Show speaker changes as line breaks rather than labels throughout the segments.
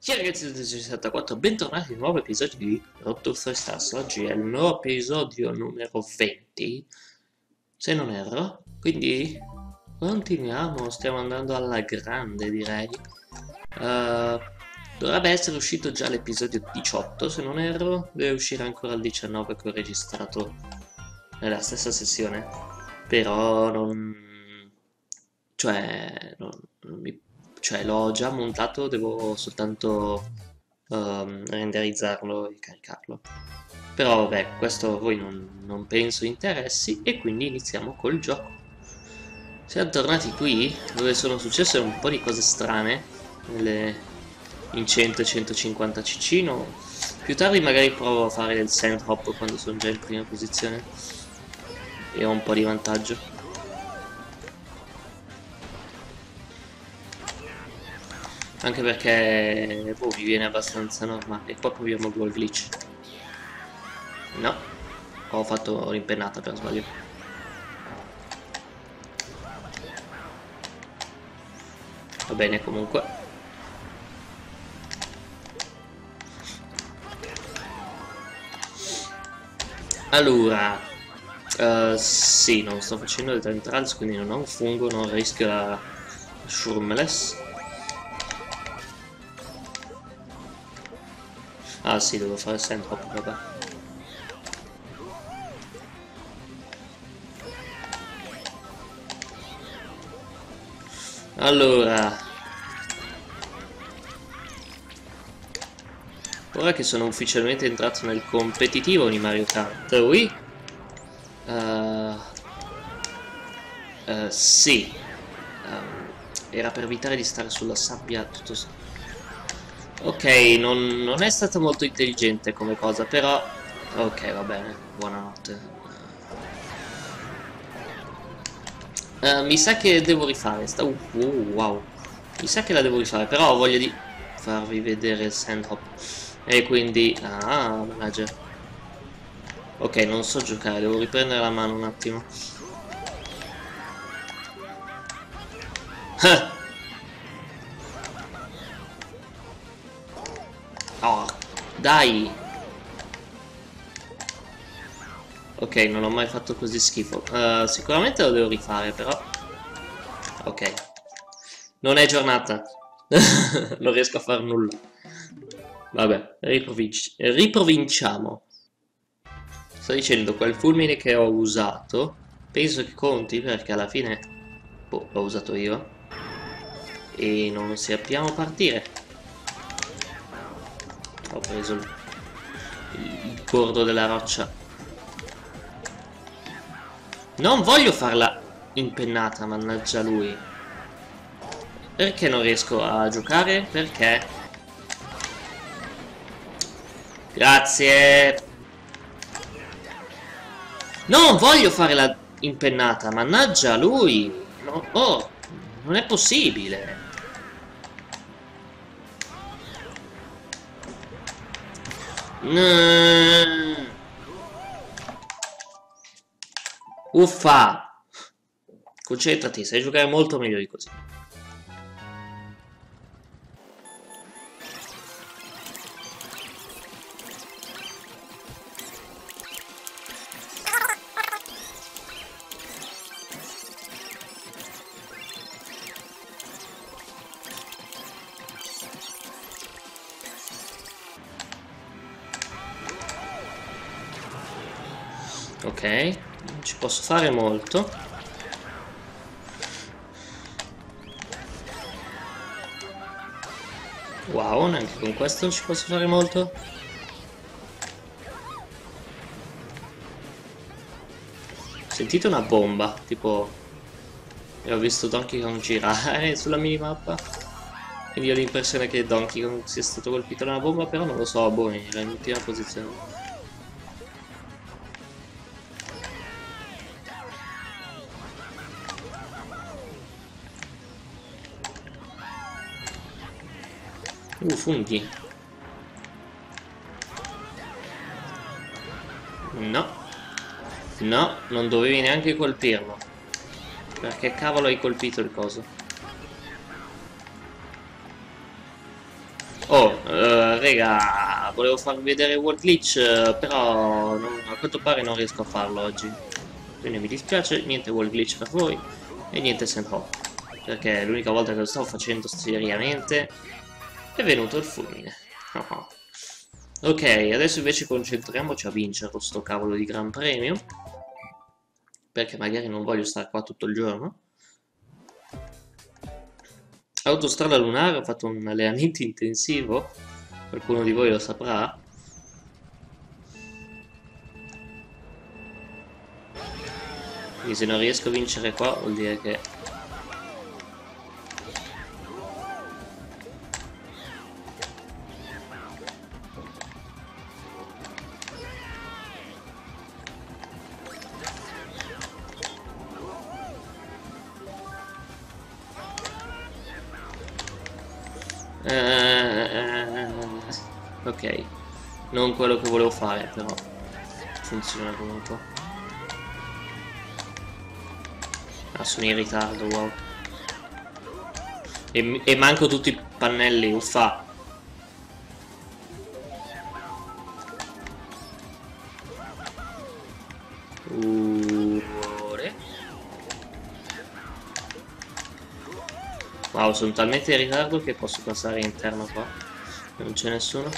Ciao ragazzi del 64, bentornati in un nuovo episodio di Road to 3 Stars. Oggi è il nuovo episodio numero 20, se non erro. Quindi continuiamo, stiamo andando alla grande, direi. Dovrebbe essere uscito già l'episodio 18, se non erro. Deve uscire ancora il 19 che ho registrato nella stessa sessione. Però non... cioè l'ho già montato, devo soltanto renderizzarlo e caricarlo. Però vabbè, questo a voi non penso interessi e quindi iniziamo col gioco. Siamo tornati qui dove sono successe un po' di cose strane in 100 e 150 cc. No? Più tardi magari provo a fare il sand hop quando sono già in prima posizione e ho un po' di vantaggio. Anche perché boh, mi viene abbastanza normale. E poi proviamo il wall glitch. No, ho fatto l'impennata per sbaglio. Va bene comunque. Allora, sì, non sto facendo le time trials, quindi non ho un fungo, non rischio la Shurmless. Ah sì, devo fare sand hop, vabbè. Allora, ora che sono ufficialmente entrato nel competitivo di Mario Kart Wii, sì, era per evitare di stare sulla sabbia tutto. Ok, non è stata molto intelligente come cosa, però... Ok, va bene, buonanotte. Mi sa che devo rifare wow. Mi sa che la devo rifare, però ho voglia di farvi vedere il sand hop. E quindi... Ah, mannaggia. Ok, non so giocare, devo riprendere la mano un attimo. Oh, dai! Ok, non ho mai fatto così schifo. Sicuramente lo devo rifare, però... Ok. Non è giornata. Non riesco a far nulla. Vabbè, riprovinciamo. Sto dicendo, quel fulmine che ho usato, penso che conti perché alla fine... Boh, l'ho usato io. E non sappiamo partire. Ho preso il bordo della roccia. Non voglio farla impennata, mannaggia lui. Perché non riesco a giocare? Perché? Grazie. Non voglio fare la impennata, mannaggia lui. No, oh, non è possibile. Uffa. Concentrati, sai giocare molto meglio di così. Ok, non ci posso fare molto. Wow, neanche con questo non ci posso fare molto. Sentite una bomba, tipo... E ho visto Donkey Kong girare sulla minimappa. Quindi ho l'impressione che Donkey Kong sia stato colpito da una bomba, però non lo so, boh, era in ultima posizione. Funghi. No. No, non dovevi neanche colpirlo. Perché cavolo hai colpito il coso? Oh, raga, volevo farvi vedere World Glitch, però a quanto pare non riesco a farlo oggi. Quindi mi dispiace, niente World Glitch per voi e niente Sandhawk. Perché l'unica volta che lo stavo facendo seriamente è venuto il fulmine. Ok, adesso invece concentriamoci a vincere sto cavolo di Gran Premio. Perché magari non voglio stare qua tutto il giorno. Autostrada lunare, ho fatto un allenamento intensivo, qualcuno di voi lo saprà. Quindi se non riesco a vincere qua vuol dire che... ok, non quello che volevo fare, però funziona comunque. Ah, sono in ritardo, wow. E manco tutti i pannelli, uffa. Wow, sono talmente in ritardo che posso passare interno qua. Non c'è nessuno.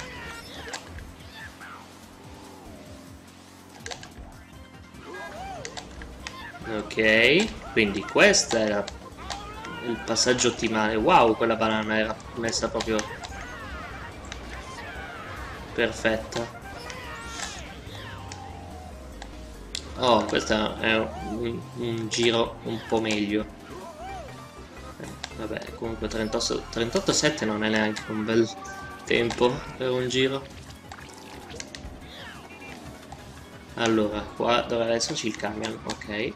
Ok, quindi questo era il passaggio ottimale. Wow, quella banana era messa proprio perfetta. Oh, questo è un giro un po' meglio. Vabbè, comunque 38,7 non è neanche un bel tempo per un giro. Allora, qua dovrebbe esserci il camion, ok.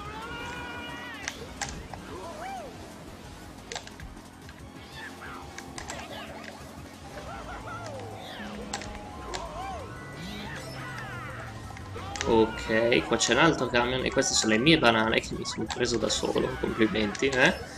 Ok, qua c'è un altro camion e queste sono le mie banane che mi sono preso da solo, complimenti, eh?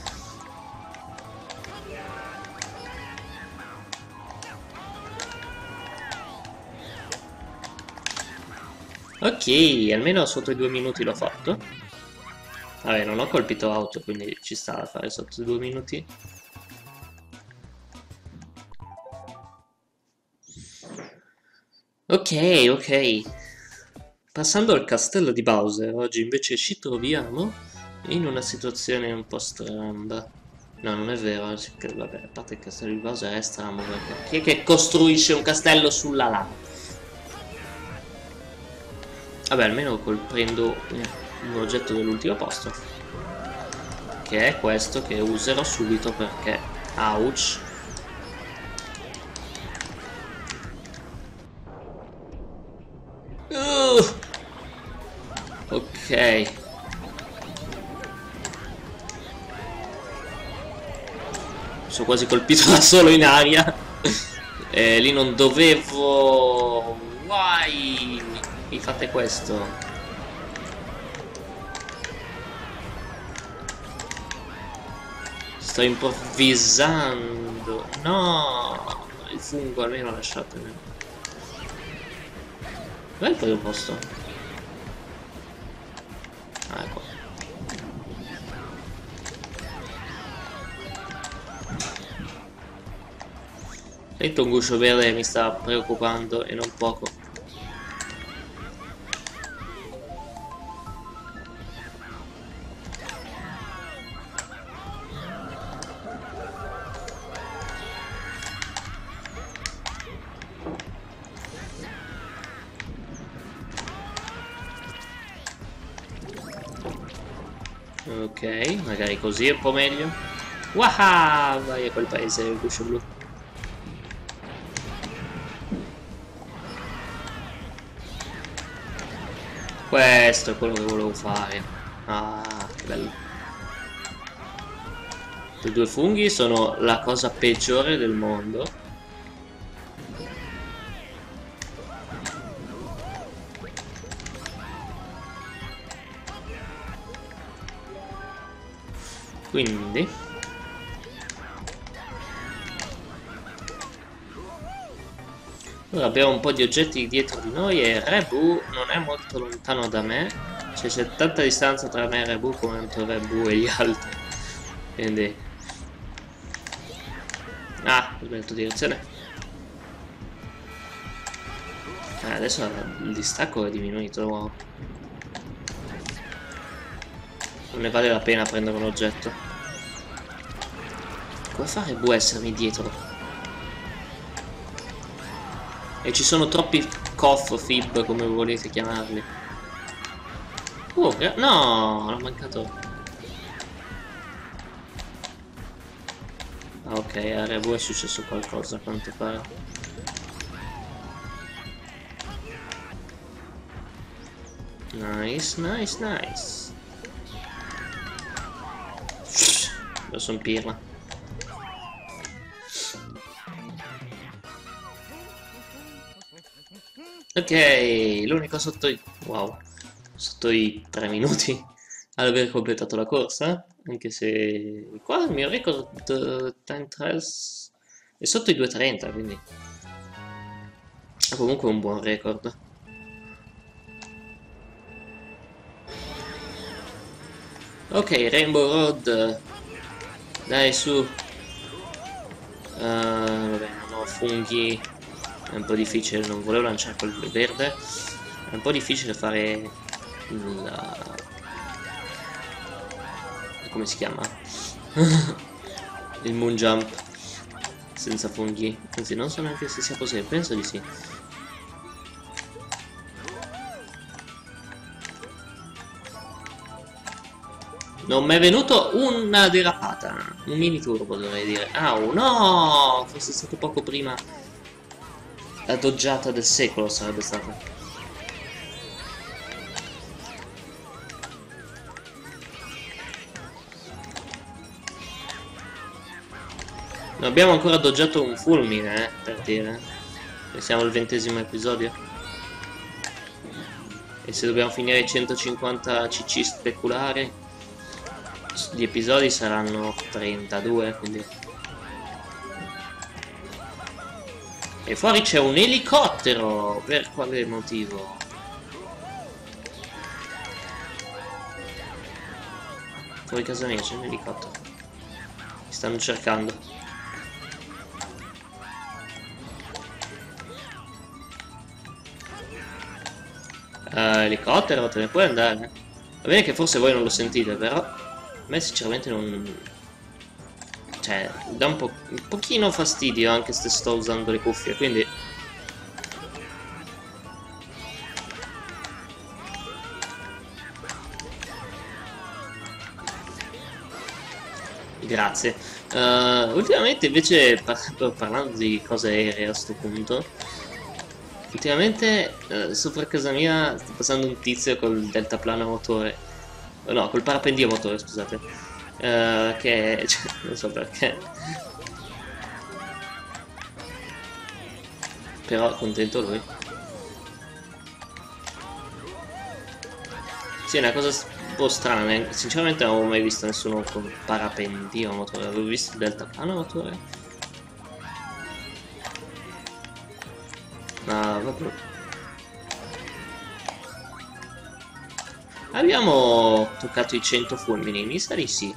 Ok, almeno sotto i 2 minuti l'ho fatto. Vabbè, non ho colpito auto, quindi ci sta a fare sotto i 2 minuti. Ok, ok. Passando al castello di Bowser, oggi invece ci troviamo in una situazione un po' stramba. No, non è vero, vabbè, a parte il castello di Bowser è strambo perché chi è che costruisce un castello sulla lava? Vabbè, almeno prendo un oggetto dell'ultimo posto, che è questo che userò subito perché... Ouch. Ok. Sono quasi colpito da solo in aria. Lì non dovevo... Why? Mi fate questo? Sto improvvisando. No! Il fungo almeno lasciatemi. Dov'è il primo posto? Ah, ecco. Sento un guscio verde che mi sta preoccupando e non poco. Ok, magari così è un po' meglio. Waha! Vai a quel paese il guscio blu. Questo è quello che volevo fare. Ah, che bello. I 2 funghi sono la cosa peggiore del mondo. Quindi Ora abbiamo un po' di oggetti dietro di noi e Rebu non è molto lontano da me. Cioè c'è tanta distanza tra me e Rebu quanto Rebu e gli altri. Quindi... Ah, ho sbagliato direzione. Adesso il distacco è diminuito. Wow. Non ne vale la pena prendere un oggetto. Come fa Rebu a essermi dietro? E ci sono troppi coff, fib, come volete chiamarli. Oh, no, l'ho mancato. Ah, ok, a Rebu è successo qualcosa, a quanto pare. Nice, nice, nice. Io sono pirla. Ok, l'unico sotto i... Wow, sotto i 3 minuti ad aver completato la corsa, anche se qua il mio record time trials è sotto i 2:30, quindi è comunque un buon record. Ok, Rainbow Road, dai su. Vabbè, non ho funghi, è un po' difficile, non volevo lanciare quel verde, è un po' difficile fare il... come si chiama? Il moon jump senza funghi, anzi non so neanche se sia possibile, penso di sì. Non mi è venuto una derapata, un mini turbo dovrei dire. Au, no! Fosse stato poco prima la doggiata del secolo sarebbe stata. Non abbiamo ancora doggiato un fulmine, per dire. E siamo al 20° episodio. E se dobbiamo finire i 150 cc speculari, gli episodi saranno 32, quindi... E fuori c'è un elicottero! Per quale motivo? Fuori casa mia c'è un elicottero. Mi stanno cercando. Elicottero, te ne puoi andare? Va bene che forse voi non lo sentite, però a me sinceramente non... Cioè, dà un pochino fastidio anche se sto usando le cuffie, quindi... Grazie. Ultimamente invece, parlando di cose aeree a sto punto, ultimamente sopra casa mia sta passando un tizio col deltaplano a motore. No, col parapendio a motore, scusate. Che... Cioè, non so perché. Però contento lui. Sì, è una cosa un po' strana. Sinceramente non avevo mai visto nessuno con parapendio a motore. Avevo visto il deltaplano a motore. No, proprio. Abbiamo toccato i 100 fulmini, mi sa di sì.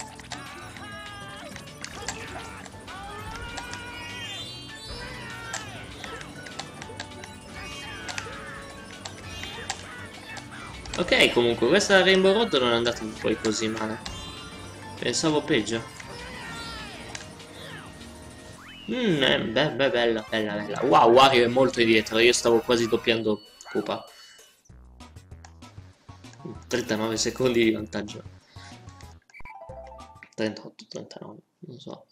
Ok, comunque questa Rainbow Road non è andata poi così male. Pensavo peggio. Bella, bella, bella. Wow, Wario è molto indietro, io stavo quasi doppiando Koopa. 39 secondi di vantaggio. 38, 39, non so.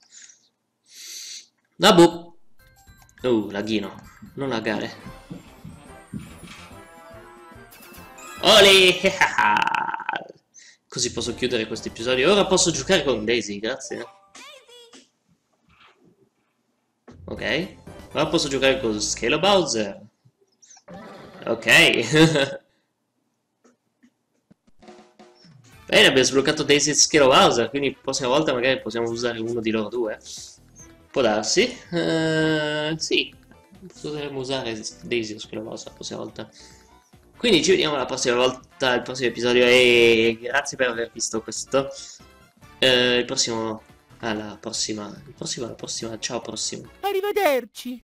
Vabbè. Laghino, non lagare. Oli! Così posso chiudere questo episodio. Ora posso giocare con Daisy, grazie. Ok. Ora posso giocare con Scalo Bowser. Ok. Bene, abbiamo sbloccato Daisy e Scalo Bowser, quindi la prossima volta magari possiamo usare uno di loro due. Può darsi. Sì. Potremmo usare Daisy Scolosa la prossima volta. Quindi ci vediamo la prossima volta, il prossimo episodio e grazie per aver visto questo. Il prossimo, alla prossima, ciao prossimo.
Arrivederci.